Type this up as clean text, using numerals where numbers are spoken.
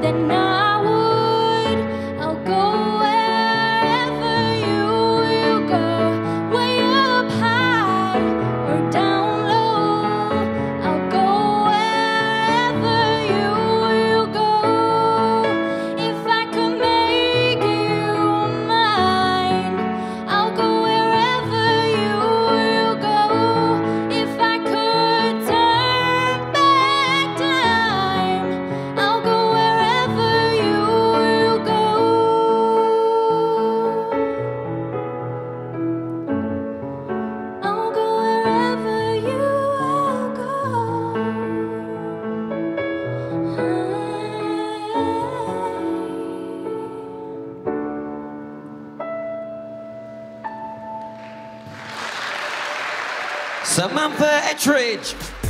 then I would. I'll go wherever you go, way up high or down low. I'll go wherever you go. If I could make you mine, I'll go wherever you go. If I could turn back time, I'll go wherever you go. I'll go wherever you go. Samantha Etridge.